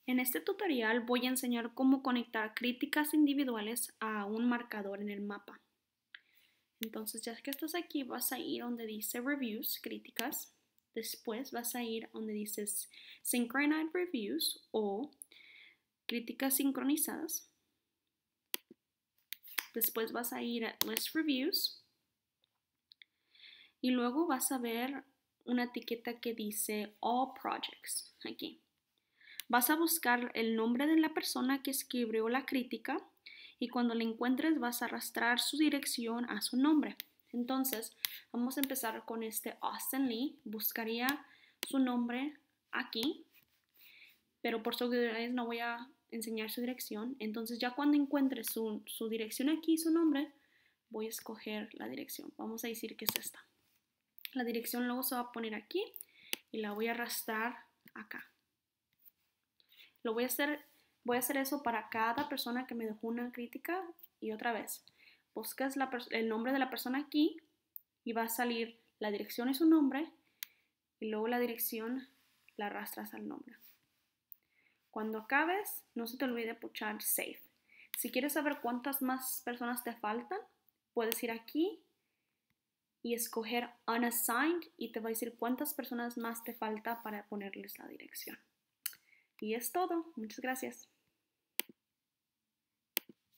En este tutorial voy a enseñar cómo conectar críticas individuales a un marcador en el mapa. Entonces, ya que estás aquí, vas a ir donde dice Reviews, críticas. Después vas a ir donde dice Synchronized Reviews o críticas sincronizadas. Después vas a ir a List Reviews. Y luego vas a ver una etiqueta que dice All Projects, aquí. Vas a buscar el nombre de la persona que escribió la crítica y cuando la encuentres vas a arrastrar su dirección a su nombre. Entonces, vamos a empezar con este Austin Lee. Buscaría su nombre aquí, pero por seguridad no voy a enseñar su dirección. Entonces, ya cuando encuentre su dirección aquí, su nombre, voy a escoger la dirección. Vamos a decir que es esta. La dirección luego se va a poner aquí y la voy a arrastrar acá. Voy a hacer eso para cada persona que me dejó una crítica y otra vez. Buscas el nombre de la persona aquí y va a salir la dirección y su nombre y luego la dirección la arrastras al nombre. Cuando acabes, no se te olvide puchar Save. Si quieres saber cuántas más personas te faltan, puedes ir aquí y escoger Unassigned y te va a decir cuántas personas más te falta para ponerles la dirección. Y es todo. Muchas gracias.